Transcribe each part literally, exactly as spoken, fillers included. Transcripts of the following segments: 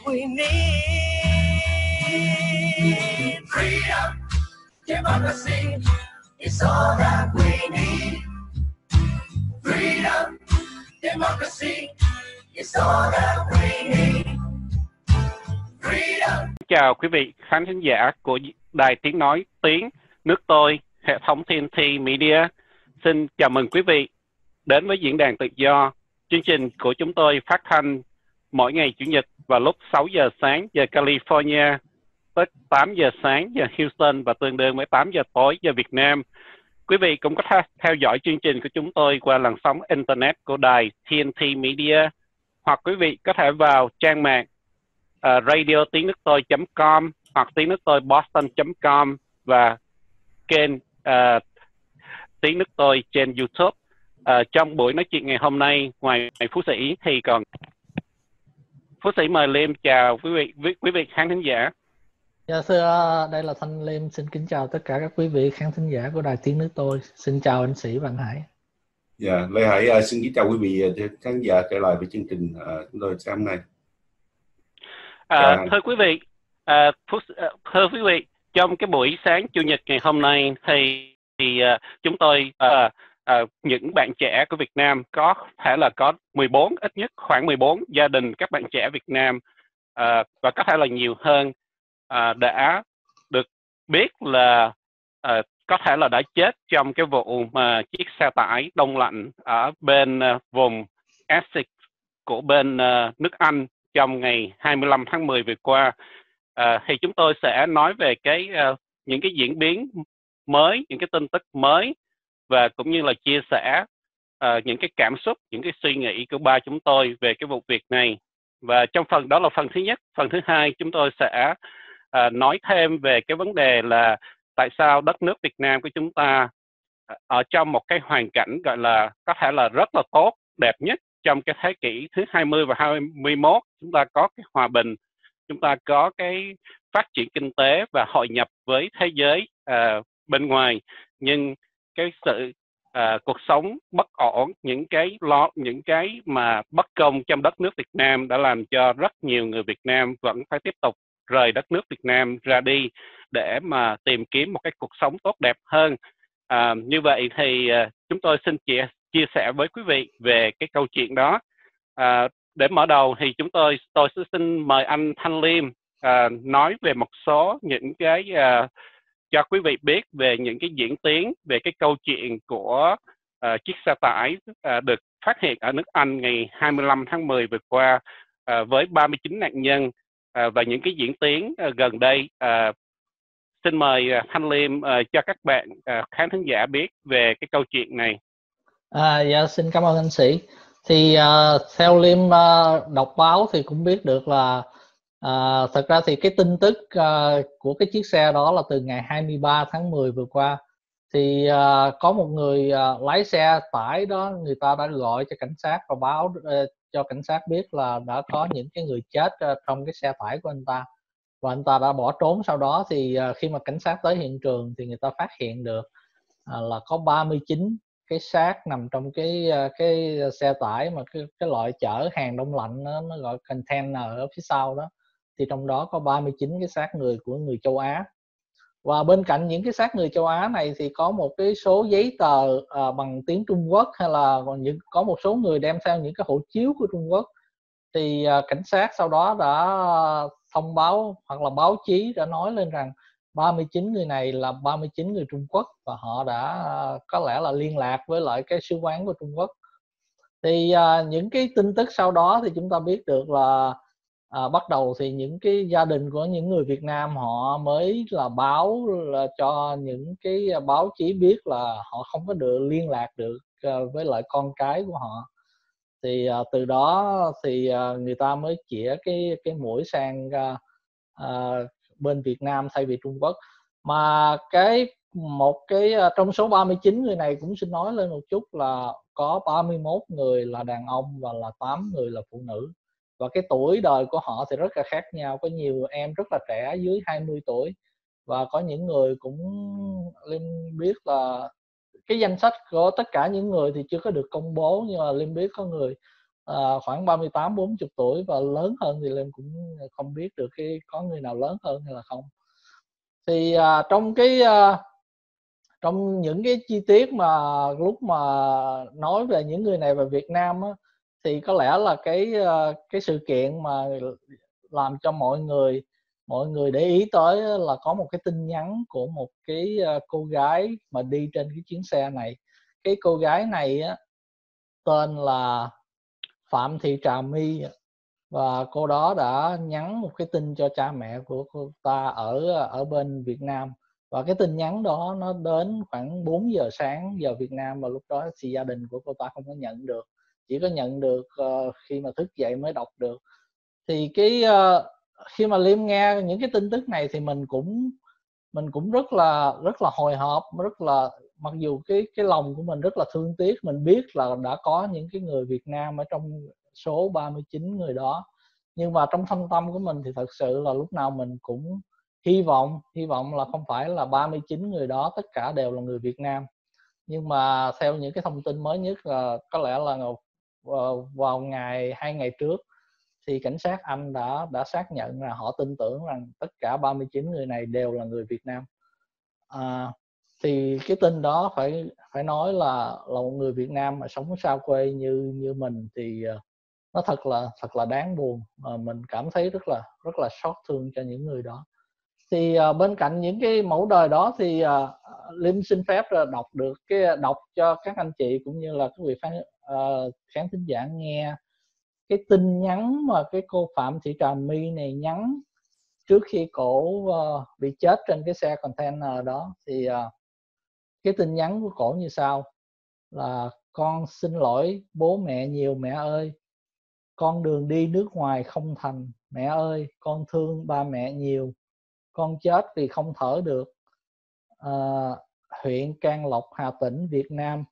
we need. Freedom, democracy, it's all that we need. Freedom, democracy, it's all that we need. Freedom. Chào quý vị khán thính giả của Đài Tiếng Nói Tiếng Nước Tôi, hệ thống tê en tê Media. Xin chào mừng quý vị đến với Diễn đàn Tự Do. Chương trình của chúng tôi phát thanh mỗi ngày Chủ nhật vào lúc sáu giờ sáng giờ California, tới tám giờ sáng giờ Houston và tương đương với tám giờ tối giờ Việt Nam. Quý vị cũng có thể theo dõi chương trình của chúng tôi qua làn sóng Internet của đài tê en tê Media, hoặc quý vị có thể vào trang mạng uh, radio tiếng nước tôi chấm com hoặc tiếng nước tôi boston chấm com và kênh uh, tiếng nước tôi trên YouTube. Uh, trong buổi nói chuyện ngày hôm nay, ngoài Phú Sĩ thì còn Phú Sĩ mời Liêm chào quý vị quý, quý vị khán thính giả. Dạ thưa, đây là Thanh Liêm, xin kính chào tất cả các quý vị khán thính giả của Đài Tiếng Nước Tôi. Xin chào anh Sĩ và anh Hải. Dạ, Lê Hải uh, xin kính chào quý vị khán giả trở lại với chương trình uh, chúng tôi sáng hôm nay. À, thưa quý vị, à, Phú, thưa quý vị, trong cái buổi sáng Chủ nhật ngày hôm nay thì, thì uh, chúng tôi uh, uh, những bạn trẻ của Việt Nam, có thể là có mười bốn, ít nhất khoảng mười bốn gia đình các bạn trẻ Việt Nam uh, và có thể là nhiều hơn uh, đã được biết là uh, có thể là đã chết trong cái vụ mà chiếc xe tải đông lạnh ở bên uh, vùng Essex của bên uh, nước Anh trong ngày hai mươi lăm tháng mười vừa qua. À, thì chúng tôi sẽ nói về cái uh, những cái diễn biến mới, những cái tin tức mới và cũng như là chia sẻ uh, những cái cảm xúc, những cái suy nghĩ của ba chúng tôi về cái vụ việc này. Và trong phần đó là phần thứ nhất. Phần thứ hai chúng tôi sẽ uh, nói thêm về cái vấn đề là tại sao đất nước Việt Nam của chúng ta ở trong một cái hoàn cảnh gọi là có thể là rất là tốt, đẹp nhất trong cái thế kỷ thứ hai mươi và hai mươi mốt. Chúng ta có cái hòa bình, chúng ta có cái phát triển kinh tế và hội nhập với thế giới uh, bên ngoài, nhưng cái sự uh, cuộc sống bất ổn, những cái lo, những cái mà bất công trong đất nước Việt Nam đã làm cho rất nhiều người Việt Nam vẫn phải tiếp tục rời đất nước Việt Nam ra đi để mà tìm kiếm một cái cuộc sống tốt đẹp hơn. Uh, như vậy thì uh, chúng tôi xin chia chia sẻ với quý vị về cái câu chuyện đó. À, để mở đầu thì chúng tôi tôi sẽ xin mời anh Thanh Liêm à, nói về một số những cái à, cho quý vị biết về những cái diễn tiến về cái câu chuyện của à, chiếc xe tải à, được phát hiện ở nước Anh ngày hai mươi lăm tháng mười vừa qua à, với ba mươi chín nạn nhân à, và những cái diễn tiến à, gần đây. À, xin mời à, Thanh Liêm à, cho các bạn à, khán thính giả biết về cái câu chuyện này. À, dạ xin cảm ơn anh Sĩ. Thì uh, theo Liêm uh, đọc báo thì cũng biết được là uh, thật ra thì cái tin tức uh, của cái chiếc xe đó là từ ngày hai mươi ba tháng mười vừa qua. Thì uh, có một người uh, lái xe tải đó, người ta đã gọi cho cảnh sát và báo uh, cho cảnh sát biết là đã có những cái người chết uh, trong cái xe tải của anh ta, và anh ta đã bỏ trốn. Sau đó thì uh, khi mà cảnh sát tới hiện trường thì người ta phát hiện được uh, là có ba mươi chín cái xác nằm trong cái cái xe tải mà cái cái loại chở hàng đông lạnh đó, nó gọi container ở phía sau đó. Thì trong đó có ba mươi chín cái xác người của người châu Á, và bên cạnh những cái xác người châu Á này thì có một cái số giấy tờ à, bằng tiếng Trung Quốc, hay là còn những có một số người đem theo những cái hộ chiếu của Trung Quốc. Thì à, cảnh sát sau đó đã thông báo, hoặc là báo chí đã nói lên rằng ba mươi chín người này là ba mươi chín người Trung Quốc, và họ đã có lẽ là liên lạc với lại cái sứ quán của Trung Quốc. Thì à, những cái tin tức sau đó thì chúng ta biết được là à, bắt đầu thì những cái gia đình của những người Việt Nam họ mới là báo là cho những cái báo chí biết là họ không có được liên lạc được à, với lại con cái của họ. Thì à, từ đó thì à, người ta mới chĩa cái cái mũi sang à, à, bên Việt Nam thay vì Trung Quốc. Mà cái một cái trong số ba mươi chín người này cũng xin nói lên một chút là có ba mươi mốt người là đàn ông và là tám người là phụ nữ, và cái tuổi đời của họ thì rất là khác nhau. Có nhiều em rất là trẻ dưới hai mươi tuổi, và có những người cũng Linh biết là cái danh sách của tất cả những người thì chưa có được công bố, nhưng mà Linh biết có người uh, khoảng ba mươi tám bốn mươi tuổi, và lớn hơn thì Liêm cũng không biết được cái có người nào lớn hơn hay là không. Thì uh, trong cái uh, trong những cái chi tiết mà lúc mà nói về những người này về Việt Nam á, thì có lẽ là cái uh, cái sự kiện mà làm cho mọi người mọi người để ý tới là có một cái tin nhắn của một cái uh, cô gái mà đi trên cái chuyến xe này. Cái cô gái này á, tên là Phạm Thị Trà My, và cô đó đã nhắn một cái tin cho cha mẹ của cô ta ở ở bên Việt Nam. Và cái tin nhắn đó nó đến khoảng bốn giờ sáng giờ Việt Nam, và lúc đó thì gia đình của cô ta không có nhận được, chỉ có nhận được uh, khi mà thức dậy mới đọc được. Thì cái uh, khi mà Liêm nghe những cái tin tức này thì mình cũng mình cũng rất là rất là hồi hộp, rất là, mặc dù cái cái lòng của mình rất là thương tiếc. Mình biết là đã có những cái người Việt Nam ở trong số ba mươi chín người đó, nhưng mà trong thâm tâm của mình thì thật sự là lúc nào mình cũng hy vọng hy vọng là không phải là ba mươi chín người đó tất cả đều là người Việt Nam. Nhưng mà theo những cái thông tin mới nhất là có lẽ là vào ngày hai ngày trước thì cảnh sát Anh đã đã xác nhận là họ tin tưởng rằng tất cả ba mươi chín người này đều là người Việt Nam. À, thì cái tin đó phải phải nói là là một người Việt Nam mà sống xa quê như như mình thì uh, nó thật là thật là đáng buồn. Mà mình cảm thấy rất là rất là xót thương cho những người đó. Thì uh, bên cạnh những cái mẫu đời đó thì uh, Liêm xin phép uh, đọc được cái đọc cho các anh chị cũng như là các vị khán uh, khán thính giả nghe cái tin nhắn mà cái cô Phạm Thị Trà My này nhắn trước khi cổ uh, bị chết trên cái xe container đó. Thì uh, cái tin nhắn của cổ như sau là: con xin lỗi bố mẹ nhiều mẹ ơi, con đường đi nước ngoài không thành mẹ ơi, con thương ba mẹ nhiều, con chết vì không thở được. À, huyện Can Lộc, Hà Tĩnh, Việt Nam.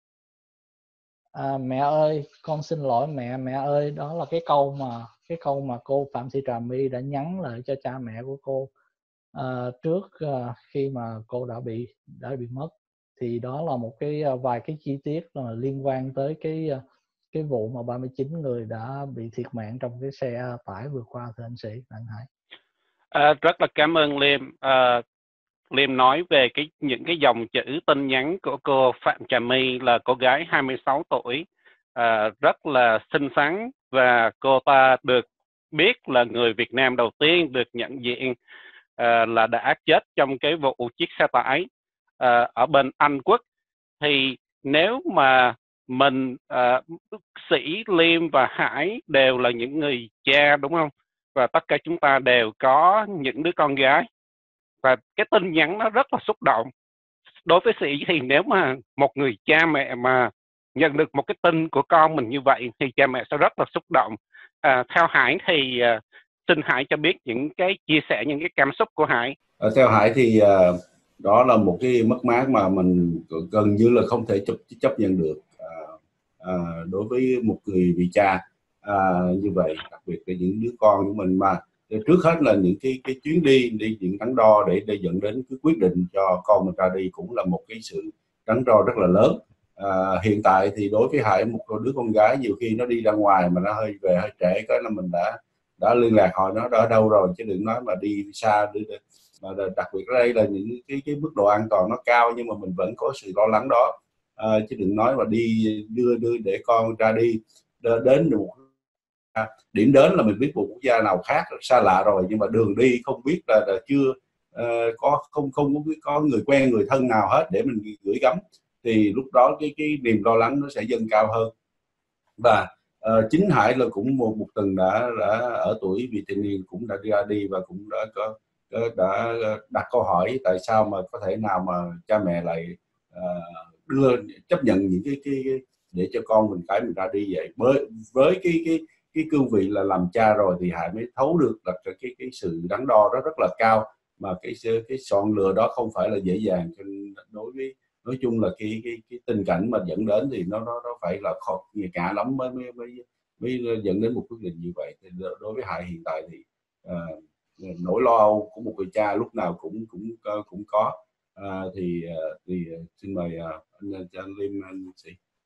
À, mẹ ơi, con xin lỗi mẹ, mẹ ơi. Đó là cái câu mà cái câu mà cô Phạm Thị Trà My đã nhắn lại cho cha mẹ của cô à, trước à, khi mà cô đã bị đã bị mất. Thì đó là một cái vài cái chi tiết là liên quan tới cái cái vụ mà ba mươi chín người đã bị thiệt mạng trong cái xe tải vừa qua, thưa anh Sĩ, anh Hải. À, rất là cảm ơn Liêm. À, Liêm nói về cái những cái dòng chữ tin nhắn của cô Phạm Trà My, là cô gái hai mươi sáu tuổi, à, rất là xinh xắn, và cô ta được biết là người Việt Nam đầu tiên được nhận diện à, là đã chết trong cái vụ chiếc xe tải à, ở bên Anh Quốc. Thì nếu mà mình à, Sĩ, Liêm và Hải đều là những người cha, đúng không? Và tất cả chúng ta đều có những đứa con gái, và cái tin nhắn nó rất là xúc động. Đối với Sĩ thì nếu mà một người cha mẹ mà nhận được một cái tin của con mình như vậy thì cha mẹ sẽ rất là xúc động. À, theo Hải thì uh, xin Hải cho biết những cái chia sẻ những cái cảm xúc của Hải. À, theo Hải thì uh, đó là một cái mất mát mà mình gần như là không thể chấp, chấp nhận được uh, uh, đối với một người vị cha uh, như vậy, đặc biệt là những đứa con của mình. Mà trước hết là những cái cái chuyến đi đi những đắn đo để để dẫn đến cái quyết định cho con mình ra đi cũng là một cái sự đắn đo rất là lớn. À, hiện tại thì đối với Hải, một đứa con gái nhiều khi nó đi ra ngoài mà nó hơi về hơi trễ cái là mình đã đã liên lạc hỏi nó đã ở đâu rồi, chứ đừng nói mà đi xa. Mà đặc biệt ở đây là những cái cái mức độ an toàn nó cao, nhưng mà mình vẫn có sự lo lắng đó. À, chứ đừng nói mà đi đưa đưa để con ra đi đến một điểm đến là mình biết một quốc gia nào khác xa lạ rồi, nhưng mà đường đi không biết là, là chưa uh, có không không có, có người quen người thân nào hết để mình gửi gắm, thì lúc đó cái cái niềm lo lắng nó sẽ dâng cao hơn. Và uh, chính Hải là cũng một một từng đã đã ở tuổi vị thành niên cũng đã đi ra đi và cũng đã có đã đặt câu hỏi tại sao mà có thể nào mà cha mẹ lại uh, đưa chấp nhận những cái, cái, cái để cho con mình cái mình ra đi vậy. Với với cái cái cái cương vị là làm cha rồi thì Hải mới thấu được là cái cái, cái sự đắn đo đó rất là cao, mà cái cái chọn lựa đó không phải là dễ dàng. Cho nên đối với nói chung là cái cái cái tình cảnh mà dẫn đến thì nó nó nó phải là khó nhẹ cả lắm mới mới mới mới dẫn đến một quyết định như vậy. Thì đối với Hải hiện tại thì uh, nỗi lo âu của một người cha lúc nào cũng cũng cũng có. À, thì thì xin mời uh, anh, anh Liêm, anh Sĩ.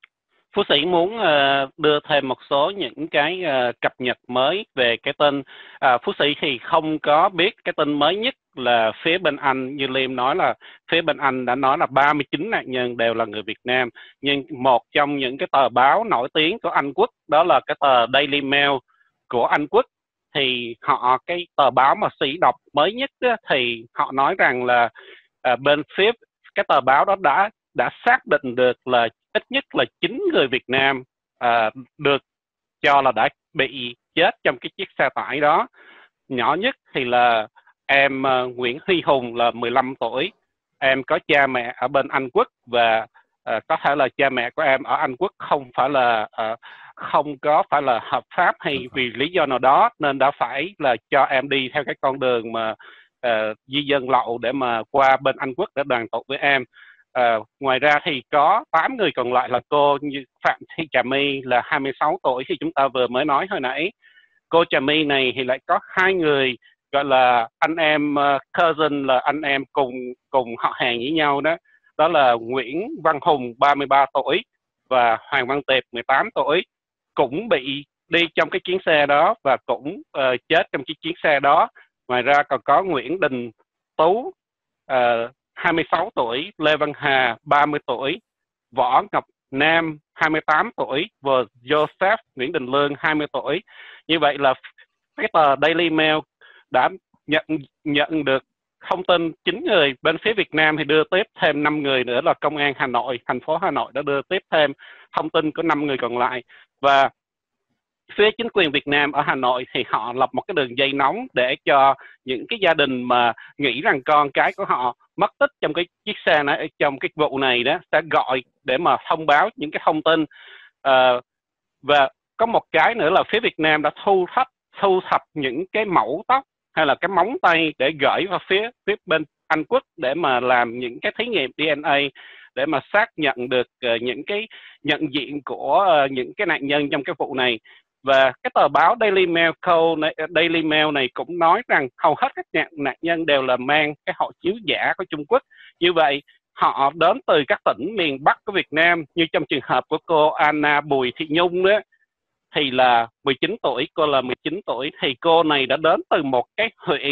Phú Sĩ muốn uh, đưa thêm một số những cái uh, cập nhật mới về cái tin. Uh, Phú Sĩ thì không có biết cái tin mới nhất là phía bên Anh, như Liêm nói là phía bên Anh đã nói là ba mươi chín nạn nhân đều là người Việt Nam. Nhưng một trong những cái tờ báo nổi tiếng của Anh Quốc, đó là cái tờ Daily Mail của Anh Quốc, thì họ cái tờ báo mà Sĩ đọc mới nhất đó, thì họ nói rằng là uh, bên phía cái tờ báo đó đã đã xác định được là ít nhất là chín người Việt Nam uh, được cho là đã bị chết trong cái chiếc xe tải đó. Nhỏ nhất thì là em uh, Nguyễn Huy Hùng là mười lăm tuổi. Em có cha mẹ ở bên Anh Quốc và uh, có thể là cha mẹ của em ở Anh Quốc không phải là uh, không có phải là hợp pháp hay vì lý do nào đó nên đã phải là cho em đi theo cái con đường mà uh, di dân lậu để mà qua bên Anh Quốc để đoàn tụ với em. Uh, ngoài ra thì có tám người còn lại là cô như Phạm Thị Trà My là hai mươi sáu tuổi thì chúng ta vừa mới nói hồi nãy. Cô Trà My này thì lại có hai người gọi là anh em uh, cousin, là anh em cùng cùng họ hàng với nhau đó. Đó là Nguyễn Văn Hùng ba mươi ba tuổi và Hoàng Văn Tiệp mười tám tuổi, cũng bị đi trong cái chuyến xe đó và cũng uh, chết trong cái chuyến xe đó. Ngoài ra còn có Nguyễn Đình Tú uh, hai mươi sáu tuổi, Lê Văn Hà ba mươi tuổi, Võ Ngọc Nam hai mươi tám tuổi và Joseph Nguyễn Đình Lương hai mươi tuổi. Như vậy là cái tờ Daily Mail đã nhận nhận được thông tin chín người, bên phía Việt Nam thì đưa tiếp thêm năm người nữa là Công an Hà Nội, thành phố Hà Nội đã đưa tiếp thêm thông tin của năm người còn lại. Và phía chính quyền Việt Nam ở Hà Nội thì họ lập một cái đường dây nóng để cho những cái gia đình mà nghĩ rằng con cái của họ mất tích trong cái chiếc xe này, trong cái vụ này đó, sẽ gọi để mà thông báo những cái thông tin. À, và có một cái nữa là phía Việt Nam đã thu thập thu thập những cái mẫu tóc hay là cái móng tay để gửi vào phía phía bên Anh Quốc để mà làm những cái thí nghiệm đê en a để mà xác nhận được uh, những cái nhận diện của uh, những cái nạn nhân trong cái vụ này. Và cái tờ báo Daily Mail này, Daily Mail này cũng nói rằng hầu hết các nạn, nạn nhân đều là mang cái hộ chiếu giả của Trung Quốc. Như vậy họ đến từ các tỉnh miền Bắc của Việt Nam, như trong trường hợp của cô Anna Bùi Thị Nhung đó, thì là mười chín tuổi, cô là mười chín tuổi, thì cô này đã đến từ một cái huyện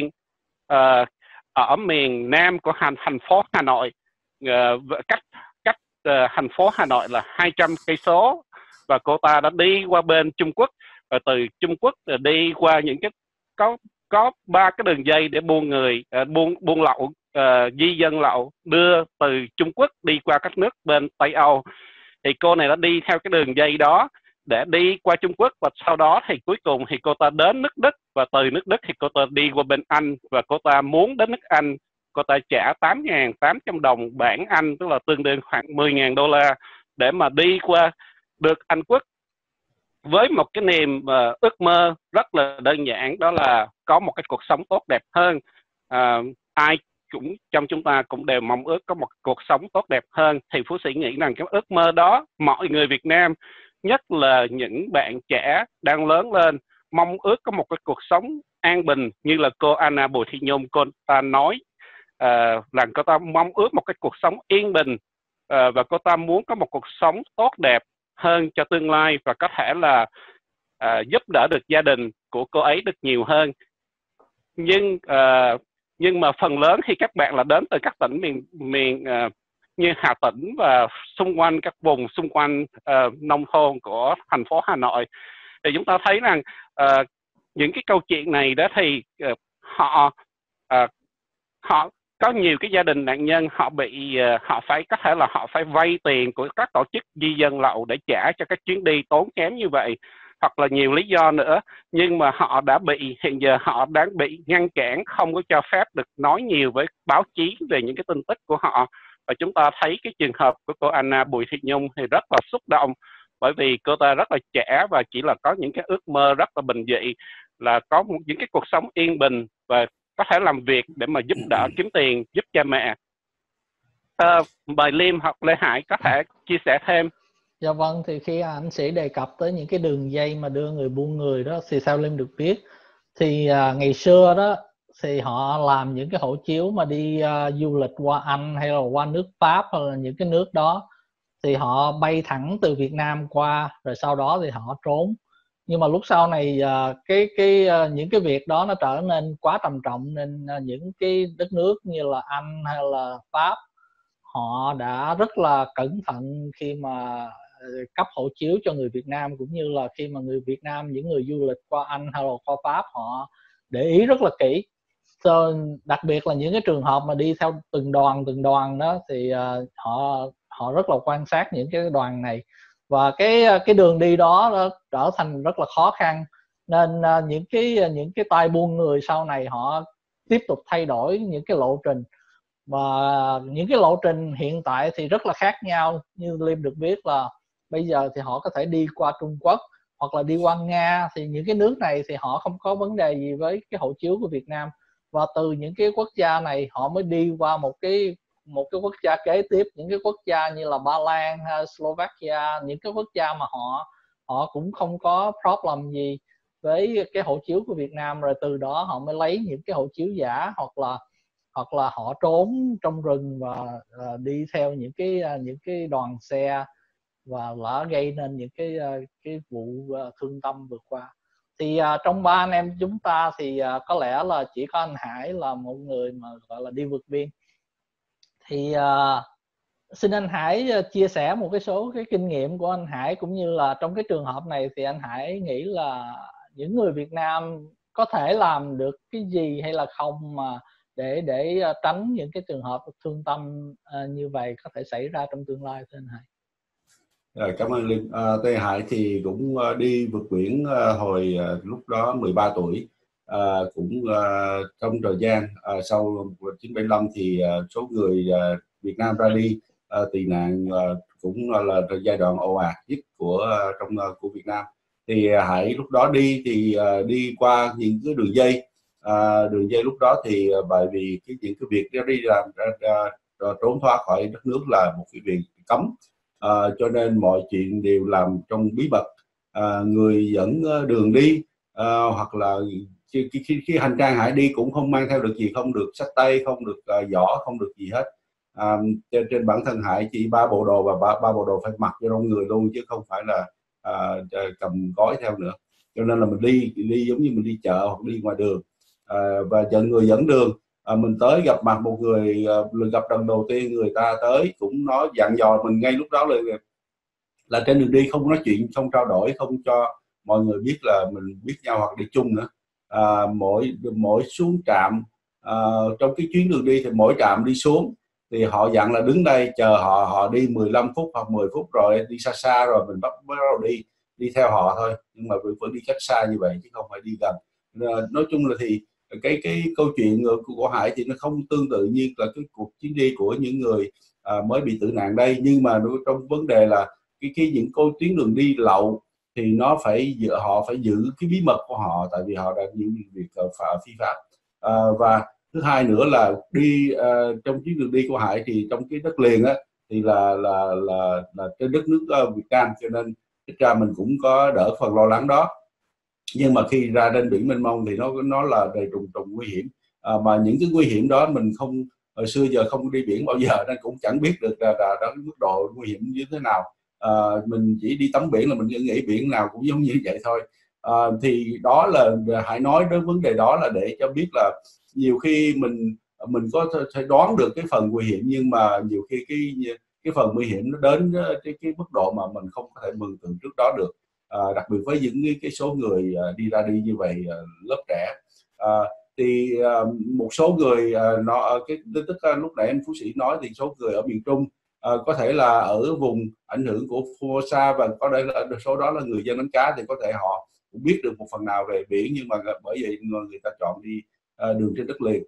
uh, ở miền Nam của thành thành phố Hà Nội, uh, cách cách uh, thành phố Hà Nội là hai trăm cây số, và cô ta đã đi qua bên Trung Quốc, và từ Trung Quốc đi qua những cái có có ba cái đường dây để buôn người, uh, buôn buôn lậu, uh, di dân lậu đưa từ Trung Quốc đi qua các nước bên Tây Âu. Thì cô này đã đi theo cái đường dây đó để đi qua Trung Quốc, và sau đó thì cuối cùng thì cô ta đến nước Đức, và từ nước Đức thì cô ta đi qua bên Anh, và cô ta muốn đến nước Anh, cô ta trả tám nghìn tám trăm đồng bảng Anh, tức là tương đương khoảng mười nghìn đô la để mà đi qua được Anh Quốc với một cái niềm uh, ước mơ rất là đơn giản, đó là có một cái cuộc sống tốt đẹp hơn. Uh, ai cũng trong chúng ta cũng đều mong ước có một cuộc sống tốt đẹp hơn, thì Phú Sĩ nghĩ rằng cái ước mơ đó mọi người Việt Nam, nhất là những bạn trẻ đang lớn lên, mong ước có một cái cuộc sống an bình như là cô Anna Bùi Thị Nhung, cô ta nói uh, rằng cô ta mong ước một cái cuộc sống yên bình, uh, và cô ta muốn có một cuộc sống tốt đẹp hơn cho tương lai, và có thể là uh, giúp đỡ được gia đình của cô ấy được nhiều hơn. Nhưng uh, nhưng mà phần lớn khi các bạn là đến từ các tỉnh miền miền uh, như Hà Tĩnh và xung quanh các vùng xung quanh uh, nông thôn của thành phố Hà Nội, thì chúng ta thấy rằng uh, những cái câu chuyện này đó thì uh, họ uh, họ có nhiều cái gia đình nạn nhân họ bị uh, họ phải có thể là họ phải vay tiền của các tổ chức di dân lậu để trả cho các chuyến đi tốn kém như vậy, hoặc là nhiều lý do nữa, nhưng mà họ đã bị hiện giờ họ đang bị ngăn cản, không có cho phép được nói nhiều với báo chí về những cái tin tức của họ. Và chúng ta thấy cái trường hợp của cô Anna Bùi Thị Nhung thì rất là xúc động, bởi vì cô ta rất là trẻ và chỉ là có những cái ước mơ rất là bình dị, là có một, những cái cuộc sống yên bình và có thể làm việc để mà giúp đỡ kiếm tiền giúp cha mẹ. À, bài Liêm hoặc Lê Hải có thể chia sẻ thêm. Dạ vâng, thì khi anh sĩ đề cập tới những cái đường dây mà đưa người buôn người đó, thì sao Liêm được biết thì à, ngày xưa đó thì họ làm những cái hộ chiếu mà đi uh, du lịch qua Anh hay là qua nước Pháp hay là những cái nước đó, thì họ bay thẳng từ Việt Nam qua, rồi sau đó thì họ trốn. Nhưng mà lúc sau này uh, cái cái uh, những cái việc đó nó trở nên quá trầm trọng, nên uh, những cái đất nước như là Anh hay là Pháp họ đã rất là cẩn thận khi mà uh, cấp hộ chiếu cho người Việt Nam, cũng như là khi mà người Việt Nam, những người du lịch qua Anh hay là qua Pháp, họ để ý rất là kỹ. So, đặc biệt là những cái trường hợp mà đi theo từng đoàn từng đoàn đó thì uh, họ họ rất là quan sát những cái đoàn này, và cái cái đường đi đó nó trở thành rất là khó khăn, nên uh, những cái những cái tay buôn người sau này họ tiếp tục thay đổi những cái lộ trình, và những cái lộ trình hiện tại thì rất là khác nhau. Như Liêm được biết là bây giờ thì họ có thể đi qua Trung Quốc hoặc là đi qua Nga, thì những cái nước này thì họ không có vấn đề gì với cái hộ chiếu của Việt Nam, và từ những cái quốc gia này họ mới đi qua một cái một cái quốc gia kế tiếp, những cái quốc gia như là Ba Lan hay Slovakia, những cái quốc gia mà họ họ cũng không có problem gì với cái hộ chiếu của Việt Nam, rồi từ đó họ mới lấy những cái hộ chiếu giả, hoặc là hoặc là họ trốn trong rừng và uh, đi theo những cái uh, những cái đoàn xe, và đã gây nên những cái uh, cái vụ uh, thương tâm vừa qua. Thì uh, trong ba anh em chúng ta thì uh, có lẽ là chỉ có anh Hải là một người mà gọi là đi vượt biên. Thì uh, xin anh Hải uh, chia sẻ một cái số cái kinh nghiệm của anh Hải, cũng như là trong cái trường hợp này thì anh Hải nghĩ là những người Việt Nam có thể làm được cái gì hay là không mà để để uh, tránh những cái trường hợp thương tâm uh, như vậy có thể xảy ra trong tương lai, thưa anh Hải. Rồi, cảm ơn Liêm. À, Tây Hải thì cũng uh, đi vượt biển uh, hồi uh, lúc đó mười ba tuổi. À, cũng uh, trong thời gian uh, sau một nghìn chín trăm bảy mươi lăm thì uh, số người uh, Việt Nam ra đi uh, tị nạn uh, cũng uh, là giai đoạn ồ ạt nhất của uh, trong uh, của Việt Nam. Thì uh, Hải lúc đó đi thì uh, đi qua những cái đường dây uh, đường dây lúc đó thì uh, bởi vì cái những cái việc đó đi làm uh, uh, trốn thoát khỏi đất nước là một cái việc cấm. À, cho nên mọi chuyện đều làm trong bí mật. À, người dẫn đường đi à, hoặc là khi, khi, khi hành trang Hải đi cũng không mang theo được gì, không được xách tay, không được uh, giỏ, không được gì hết. À, trên, trên bản thân Hải chỉ ba bộ đồ, và ba, ba bộ đồ phải mặc cho trong người luôn, chứ không phải là à, cầm gói theo nữa. Cho nên là mình đi đi giống như mình đi chợ hoặc đi ngoài đường. À, và dẫn người dẫn đường. À, mình tới gặp mặt một người, uh, gặp lần đầu tiên người ta tới cũng nói dặn dò mình ngay lúc đó là, là trên đường đi không nói chuyện, không trao đổi, không cho mọi người biết là mình biết nhau hoặc đi chung nữa. À, mỗi mỗi xuống trạm, à, trong cái chuyến đường đi thì mỗi trạm đi xuống thì họ dặn là đứng đây chờ họ họ đi mười lăm phút hoặc mười phút, rồi đi xa xa rồi mình bắt bắt đầu đi đi theo họ thôi, nhưng mà vẫn đi cách xa như vậy chứ không phải đi gần. À, nói chung là thì cái cái câu chuyện của Hải thì nó không tương tự như là cái cuộc chuyến đi của những người à, mới bị tử nạn đây, nhưng mà trong vấn đề là cái cái những câu tuyến đường đi lậu thì nó phải họ phải giữ cái bí mật của họ, tại vì họ đã những việc phạm phi pháp. À, và thứ hai nữa là đi uh, trong chuyến đường đi của Hải thì trong cái đất liền á thì là là là, là trên đất nước uh, Việt Nam, cho nên ít ra mình cũng có đỡ phần lo lắng đó. Nhưng mà khi ra trên biển mênh mông thì nó nó là đầy trùng trùng nguy hiểm. À, mà những cái nguy hiểm đó mình không, hồi xưa giờ không đi biển bao giờ nên cũng chẳng biết được là, là đó mức độ nguy hiểm như thế nào. À, mình chỉ đi tắm biển là mình nghĩ biển nào cũng giống như vậy thôi. À, thì đó là Hải nói đến vấn đề đó là để cho biết là nhiều khi mình mình có thể đoán được cái phần nguy hiểm, nhưng mà nhiều khi cái cái phần nguy hiểm nó đến cái, cái mức độ mà mình không có thể mường tượng trước đó được. À, đặc biệt với những cái, cái số người uh, đi ra đi như vậy, uh, lớp trẻ. À, thì uh, một số người uh, nó cái tức uh, lúc nãy anh Phú Sĩ nói thì số người ở miền Trung uh, có thể là ở vùng ảnh hưởng của Formosa, và có thể là số đó là người dân đánh cá, thì có thể họ cũng biết được một phần nào về biển, nhưng mà bởi vậy người ta chọn đi uh, đường trên đất liền.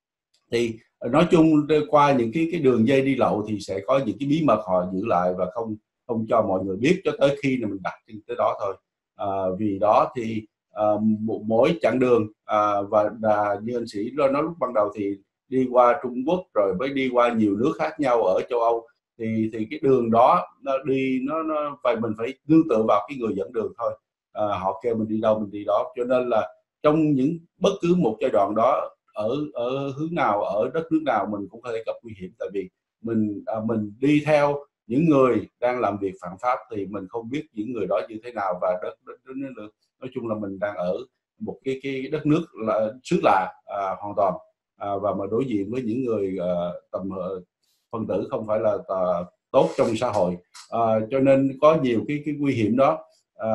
Thì nói chung qua những cái cái đường dây đi lậu thì sẽ có những cái bí mật họ giữ lại và không không cho mọi người biết cho tới khi là mình đặt tới đó thôi. À, vì đó thì à, mỗi chặng đường à, và à, như anh Sĩ nói lúc ban đầu thì đi qua Trung Quốc rồi mới đi qua nhiều nước khác nhau ở châu Âu, thì thì cái đường đó nó đi nó nó phải mình phải nương tựa vào cái người dẫn đường thôi. À, họ kêu mình đi đâu mình đi đó, cho nên là trong những bất cứ một giai đoạn đó ở ở hướng nào, ở đất nước nào mình cũng có thể gặp nguy hiểm, tại vì mình à, mình đi theo những người đang làm việc phạm pháp thì mình không biết những người đó như thế nào, và đất, đất, đất, đất nói chung là mình đang ở một cái cái đất nước là xứ lạ à, hoàn toàn, à, và mà đối diện với những người à, tầm uh, phân tử không phải là uh, tốt trong xã hội, à, cho nên có nhiều cái cái nguy hiểm đó, à,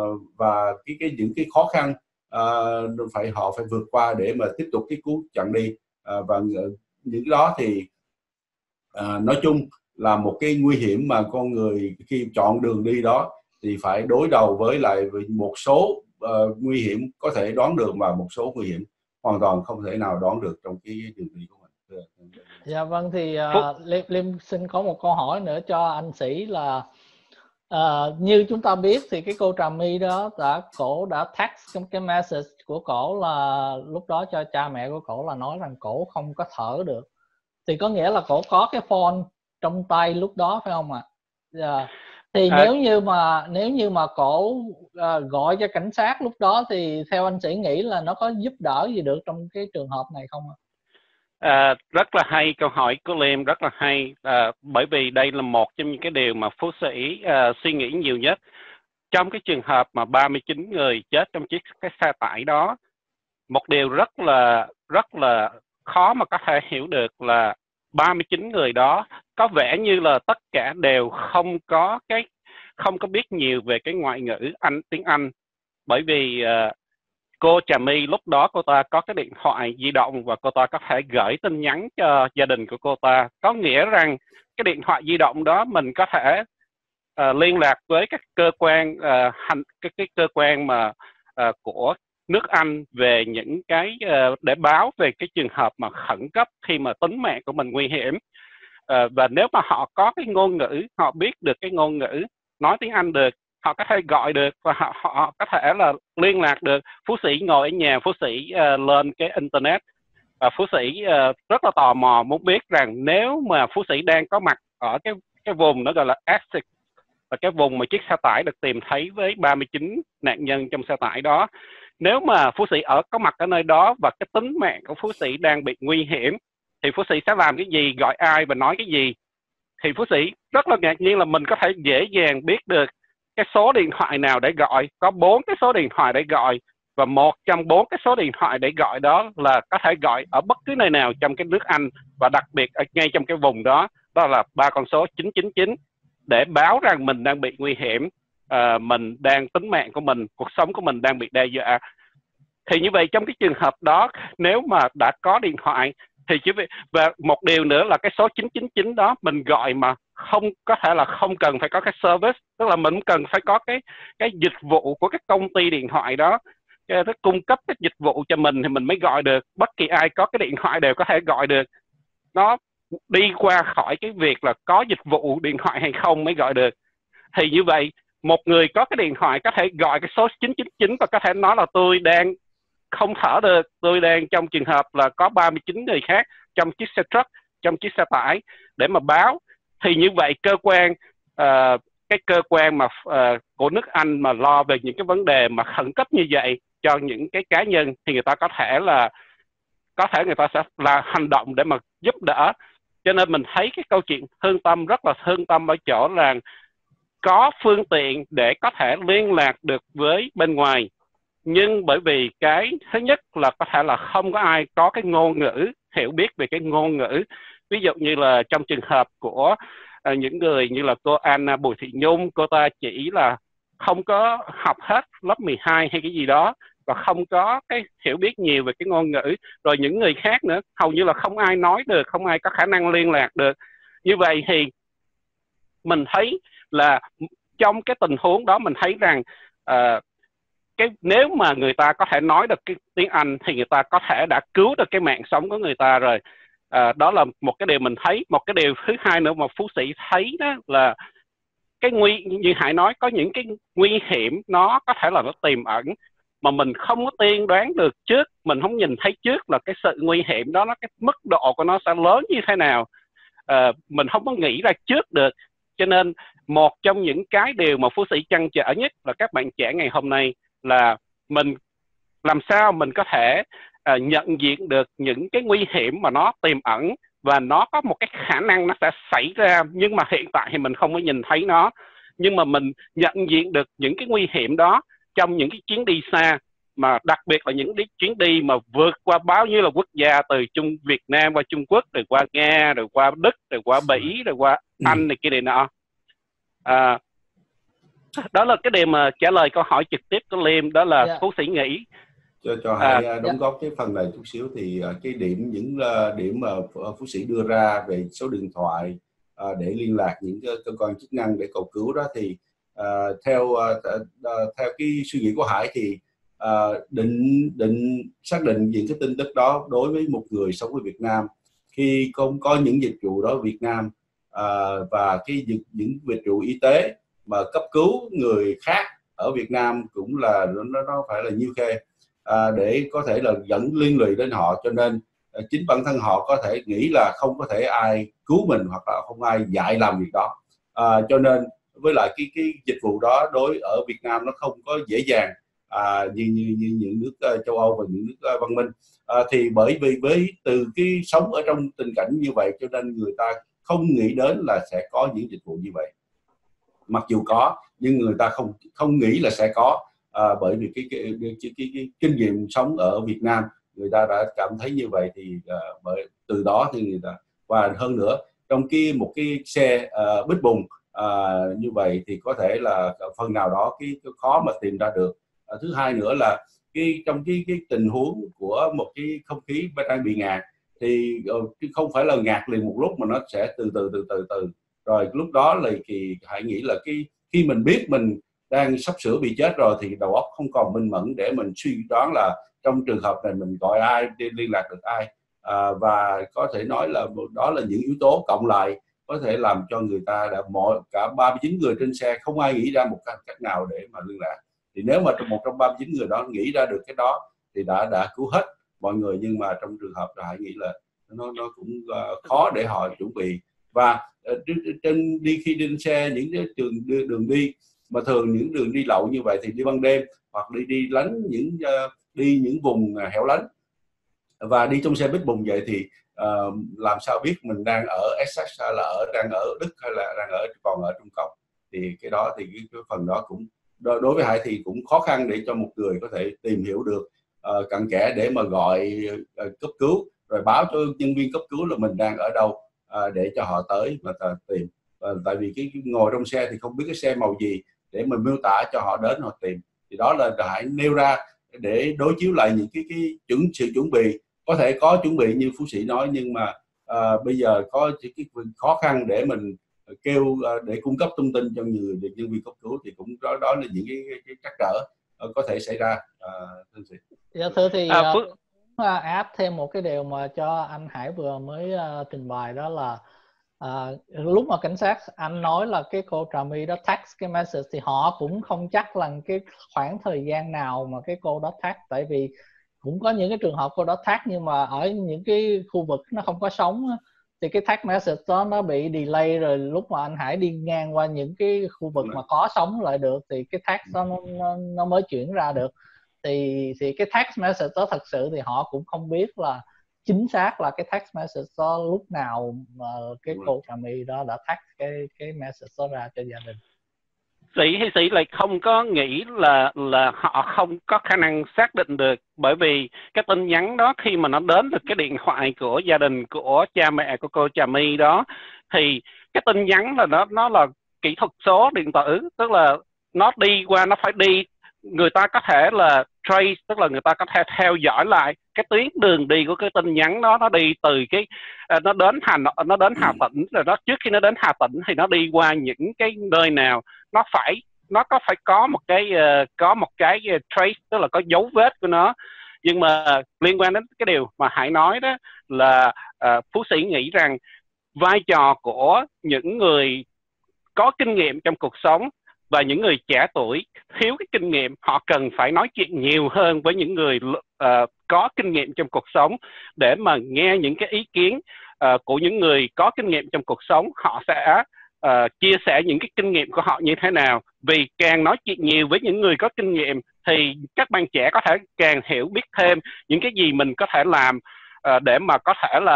và cái cái những cái khó khăn à, phải họ phải vượt qua để mà tiếp tục cái cứu chặng đi, à, và những đó thì à, nói chung là một cái nguy hiểm mà con người khi chọn đường đi đó thì phải đối đầu với lại một số uh, nguy hiểm có thể đoán được, và một số nguy hiểm hoàn toàn không thể nào đoán được trong cái đường đi của mình. Dạ vâng, thì uh, Liêm, Liêm xin có một câu hỏi nữa cho anh Sĩ là uh, như chúng ta biết thì cái cô Trà My đó đã cổ đã text trong cái message của cổ là lúc đó cho cha mẹ của cổ là nói rằng cổ không có thở được, thì có nghĩa là cổ có cái phone trong tay lúc đó phải không ạ? Yeah. Thì à, nếu như mà nếu như mà cổ uh, gọi cho cảnh sát lúc đó thì theo anh Sĩ nghĩ là nó có giúp đỡ gì được trong cái trường hợp này không ạ? À, rất là hay, câu hỏi của Liêm rất là hay, à, bởi vì đây là một trong những cái điều mà Phú Sĩ à, suy nghĩ nhiều nhất. Trong cái trường hợp mà ba mươi chín người chết trong chiếc cái xe tải đó, một điều rất là rất là khó mà có thể hiểu được là ba mươi chín người đó có vẻ như là tất cả đều không có cái không có biết nhiều về cái ngoại ngữ Anh tiếng Anh, bởi vì uh, cô Trà My lúc đó cô ta có cái điện thoại di động và cô ta có thể gửi tin nhắn cho gia đình của cô ta, có nghĩa rằng cái điện thoại di động đó mình có thể uh, liên lạc với các cơ quan uh, hành cái cái cơ quan mà uh, của nước Anh về những cái uh, để báo về cái trường hợp mà khẩn cấp khi mà tính mạng của mình nguy hiểm, uh, và nếu mà họ có cái ngôn ngữ, họ biết được cái ngôn ngữ nói tiếng Anh được, họ có thể gọi được và họ, họ có thể là liên lạc được. Phú Sĩ ngồi ở nhà, Phú Sĩ uh, lên cái internet và Phú Sĩ uh, rất là tò mò muốn biết rằng nếu mà Phú Sĩ đang có mặt ở cái cái vùng nó gọi là Essex, và cái vùng mà chiếc xe tải được tìm thấy với ba mươi chín nạn nhân trong xe tải đó, nếu mà Phú Sĩ ở có mặt ở nơi đó và cái tính mạng của Phú Sĩ đang bị nguy hiểm thì Phú Sĩ sẽ làm cái gì, gọi ai và nói cái gì? Thì Phú Sĩ rất là ngạc nhiên là mình có thể dễ dàng biết được cái số điện thoại nào để gọi, có bốn cái số điện thoại để gọi, và một trong bốn cái số điện thoại để gọi đó là có thể gọi ở bất cứ nơi nào trong cái nước Anh, và đặc biệt ở ngay trong cái vùng đó, đó là ba con số chín chín chín để báo rằng mình đang bị nguy hiểm, uh, mình đang tính mạng của mình, cuộc sống của mình đang bị đe dọa. Thì như vậy trong cái trường hợp đó, nếu mà đã có điện thoại thì chỉ vì, và một điều nữa là cái số chín chín chín đó mình gọi mà không có thể là không cần phải có cái service, tức là mình cần phải có cái cái dịch vụ của cái công ty điện thoại đó, nó cung cấp cái dịch vụ cho mình thì mình mới gọi được. Bất kỳ ai có cái điện thoại đều có thể gọi được, nó đi qua khỏi cái việc là có dịch vụ điện thoại hay không mới gọi được. Thì như vậy một người có cái điện thoại có thể gọi cái số chín chín chín và có thể nói là tôi đang không thở được, tôi đang trong trường hợp là có ba mươi chín người khác trong chiếc xe truck, trong chiếc xe tải để mà báo. Thì như vậy cơ quan uh, cái cơ quan mà uh, của nước Anh mà lo về những cái vấn đề mà khẩn cấp như vậy cho những cái cá nhân thì người ta có thể là có thể người ta sẽ là hành động để mà giúp đỡ. Cho nên mình thấy cái câu chuyện thương tâm rất là thương tâm ở chỗ là có phương tiện để có thể liên lạc được với bên ngoài, nhưng bởi vì cái thứ nhất là có thể là không có ai có cái ngôn ngữ, hiểu biết về cái ngôn ngữ. Ví dụ như là trong trường hợp của uh, những người như là cô Anna Bùi Thị Nhung, cô ta chỉ là không có học hết lớp mười hai hay cái gì đó và không có cái hiểu biết nhiều về cái ngôn ngữ. Rồi những người khác nữa, hầu như là không ai nói được, không ai có khả năng liên lạc được. Như vậy thì mình thấy là trong cái tình huống đó mình thấy rằng uh, cái nếu mà người ta có thể nói được cái tiếng Anh thì người ta có thể đã cứu được cái mạng sống của người ta rồi. À, đó là một cái điều mình thấy. Một cái điều thứ hai nữa mà Phú Sĩ thấy đó là cái nguy, như Hải nói, có những cái nguy hiểm nó có thể là nó tiềm ẩn mà mình không có tiên đoán được trước, mình không nhìn thấy trước là cái sự nguy hiểm đó, nó cái mức độ của nó sẽ lớn như thế nào. À, mình không có nghĩ ra trước được. Cho nên một trong những cái điều mà Phú Sĩ trăn trở nhất là các bạn trẻ ngày hôm nay là mình làm sao mình có thể uh, nhận diện được những cái nguy hiểm mà nó tiềm ẩn và nó có một cái khả năng nó sẽ xảy ra, nhưng mà hiện tại thì mình không có nhìn thấy nó. Nhưng mà mình nhận diện được những cái nguy hiểm đó trong những cái chuyến đi xa, mà đặc biệt là những cái chuyến đi mà vượt qua bao nhiêu là quốc gia, từ Trung Việt Nam qua Trung Quốc, rồi qua Nga, rồi qua Đức, rồi qua Bỉ, rồi qua Anh này kia này nọ. À, đó là cái điều mà trả lời câu hỏi trực tiếp của Liêm, đó là Yeah. Phú Sĩ nghĩ. cho cho Hải À, đóng yeah. góp cái phần này chút xíu. Thì uh, cái điểm những uh, điểm mà Phú Sĩ đưa ra về số điện thoại uh, để liên lạc những uh, cơ quan chức năng để cầu cứu đó, thì uh, theo uh, uh, theo cái suy nghĩ của Hải thì uh, định định xác định những cái tin tức đó đối với một người sống ở Việt Nam, khi không có những dịch vụ đó ở Việt Nam uh, và cái những dịch vụ y tế mà cấp cứu người khác ở Việt Nam cũng là nó nó phải là nhiêu khê. À, để có thể là dẫn liên lụy đến họ, cho nên à, chính bản thân họ có thể nghĩ là không có thể ai cứu mình, hoặc là không ai dạy làm việc đó. À, cho nên với lại cái cái dịch vụ đó đối ở Việt Nam nó không có dễ dàng à, như, như như những nước uh, châu Âu và những nước uh, văn minh. À, thì bởi vì với từ cái sống ở trong tình cảnh như vậy, cho nên người ta không nghĩ đến là sẽ có những dịch vụ như vậy. Mặc dù có, nhưng người ta không không nghĩ là sẽ có. À, bởi vì cái cái, cái, cái, cái, cái kinh nghiệm sống ở Việt Nam, người ta đã cảm thấy như vậy, thì à, bởi từ đó thì người ta, và hơn nữa trong cái một cái xe uh, bít bùng uh, như vậy thì có thể là phần nào đó cái, cái khó mà tìm ra được. À, thứ hai nữa là cái trong cái cái tình huống của một cái không khí đang bị ngạt, thì uh, không phải là ngạt liền một lúc, mà nó sẽ từ từ từ từ từ rồi lúc đó là thì hãy nghĩ là cái khi mình biết mình đang sắp sửa bị chết rồi, thì đầu óc không còn minh mẫn để mình suy đoán là trong trường hợp này mình gọi ai, để liên lạc được ai. À, và có thể nói là đó là những yếu tố cộng lại có thể làm cho người ta đã mọi cả ba mươi chín người trên xe không ai nghĩ ra một cách, cách nào để mà liên lạc. Thì nếu mà trong một trong ba mươi chín người đó nghĩ ra được cái đó thì đã đã cứu hết mọi người. Nhưng mà trong trường hợp là hãy nghĩ là nó nó cũng uh, khó để họ chuẩn bị. Và uh, trên đi khi đi trên xe những cái đường đường đi mà thường những đường đi lậu như vậy thì đi ban đêm, hoặc đi đi lánh những uh, đi những vùng uh, hẻo lánh, và đi trong xe bít bùng vậy thì uh, làm sao biết mình đang ở Essex hay là ở đang ở Đức hay là đang ở còn ở Trung Cộng. Thì cái đó thì cái, cái phần đó cũng đối với Hải thì cũng khó khăn để cho một người có thể tìm hiểu được uh, cặn kẽ để mà gọi uh, cấp cứu, rồi báo cho nhân viên cấp cứu là mình đang ở đâu uh, để cho họ tới mà tìm. Uh, tại vì cái, cái ngồi trong xe thì không biết cái xe màu gì để mình miêu tả cho họ đến họ tìm. Thì đó là Hải nêu ra để đối chiếu lại những cái cái chuẩn sự chuẩn bị. Có thể có chuẩn bị như Phú Sĩ nói, nhưng mà à, bây giờ có cái khó khăn để mình kêu để cung cấp thông tin cho người nhân viên cấp cứu, thì cũng đó đó là những cái, cái, cái trắc trở có thể xảy ra. À, dạ thưa thì à, Phú... uh, áp thêm một cái điều mà cho anh Hải vừa mới uh, trình bày, đó là uh, lúc mà cảnh sát anh nói là cái cô Trà My đó text cái message, thì họ cũng không chắc là cái khoảng thời gian nào mà cái cô đó text, tại vì cũng có những cái trường hợp cô đó text nhưng mà ở những cái khu vực nó không có sóng á, thì cái text message đó nó bị delay, rồi lúc mà anh Hải đi ngang qua những cái khu vực mà có sóng lại được thì cái text đó nó, nó, nó mới chuyển ra được. Thì thì cái text message đó thật sự thì họ cũng không biết là chính xác là cái text message đó lúc nào mà cái cô Trà My đó đã text cái cái message đó ra cho gia đình. Sĩ hay Sĩ lại không có nghĩ là là họ không có khả năng xác định được, bởi vì cái tin nhắn đó khi mà nó đến được cái điện thoại của gia đình, của cha mẹ của cô Trà My đó, thì cái tin nhắn là nó nó là kỹ thuật số điện tử, tức là nó đi qua, nó phải đi, người ta có thể là trace, tức là người ta có thể theo dõi lại cái tuyến đường đi của cái tin nhắn đó. Nó đi từ cái nó đến Hà Nội, nó đến Hà Tĩnh, rồi đó trước khi nó đến Hà Tĩnh thì nó đi qua những cái nơi nào, nó phải nó có phải có một cái uh, có một cái trace, tức là có dấu vết của nó. Nhưng mà liên quan đến cái điều mà Hải nói đó là uh, Phú Sĩ nghĩ rằng vai trò của những người có kinh nghiệm trong cuộc sống và những người trẻ tuổi thiếu cái kinh nghiệm, họ cần phải nói chuyện nhiều hơn với những người uh, có kinh nghiệm trong cuộc sống, để mà nghe những cái ý kiến uh, của những người có kinh nghiệm trong cuộc sống. Họ sẽ uh, chia sẻ những cái kinh nghiệm của họ như thế nào. Vì càng nói chuyện nhiều với những người có kinh nghiệm thì các bạn trẻ có thể càng hiểu biết thêm những cái gì mình có thể làm uh, để mà có thể là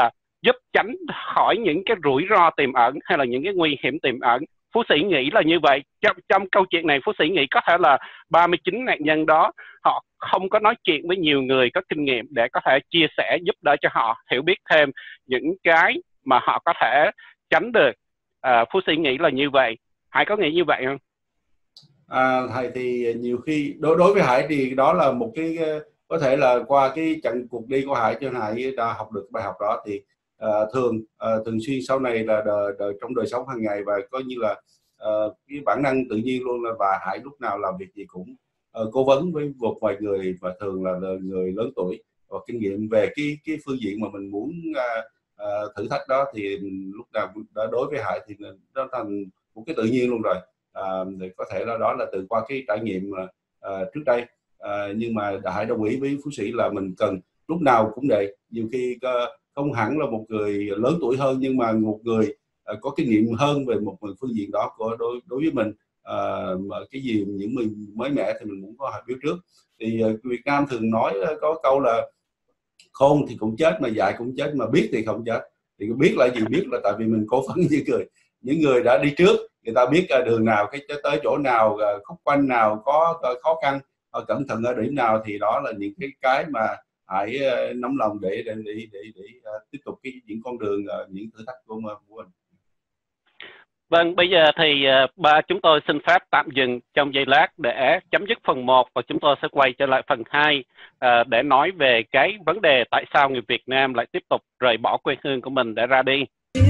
giúp tránh khỏi những cái rủi ro tiềm ẩn hay là những cái nguy hiểm tiềm ẩn. Phú Sĩ nghĩ là như vậy. Trong, trong câu chuyện này Phú Sĩ nghĩ có thể là ba mươi chín nạn nhân đó họ không có nói chuyện với nhiều người có kinh nghiệm để có thể chia sẻ giúp đỡ cho họ hiểu biết thêm những cái mà họ có thể tránh được. À, Phú Sĩ nghĩ là như vậy. Hải có nghĩ như vậy không? À, thầy thì nhiều khi đối đối với Hải thì đó là một cái, có thể là qua cái trận cuộc đi của Hải cho Hải đã học được bài học đó. Thì uh, thường uh, thường xuyên sau này là đời, đời, trong đời sống hàng ngày, và coi như là uh, cái bản năng tự nhiên luôn, là và Hải lúc nào làm việc gì cũng uh, cố vấn với một vài người, và thường là, là người lớn tuổi và kinh nghiệm về cái cái phương diện mà mình muốn uh, uh, thử thách đó. Thì lúc nào đã đối với Hải thì nó thành một cái tự nhiên luôn rồi. À, thì có thể là đó là từ qua cái trải nghiệm uh, trước đây. À, nhưng mà Hải đồng ý với Phú Sĩ là mình cần lúc nào cũng vậy. Nhiều khi uh, không hẳn là một người lớn tuổi hơn, nhưng mà một người uh, có kinh nghiệm hơn về một phương diện đó của đối đối với mình. Uh, mà cái gì những mình mới mẻ thì mình cũng có học biết trước. Thì uh, Việt Nam thường nói uh, có câu là khôn thì cũng chết, mà dại cũng chết, mà biết thì không chết. Thì biết là gì? Biết là tại vì mình cố vấn những người những người đã đi trước, người ta biết đường nào, cái tới chỗ nào, khúc quanh nào có khó khăn, cẩn thận ở điểm nào. Thì đó là những cái cái mà Hải nắm lòng để để để để, để tiếp tục cái những con đường, những thử thách của mình. Vâng, bây giờ thì ba chúng tôi xin phép tạm dừng trong giây lát để chấm dứt phần một, và chúng tôi sẽ quay trở lại phần hai để nói về cái vấn đề tại sao người Việt Nam lại tiếp tục rời bỏ quê hương của mình để ra đi.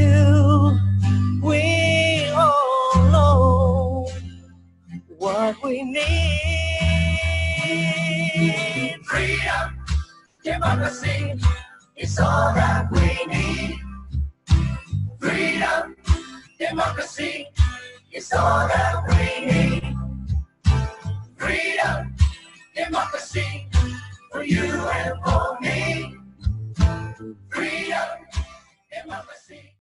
We all know what we need. Freedom, democracy, it's all that we need. Freedom, democracy, it's all that we need. Freedom, democracy, for you and for me. Freedom, democracy.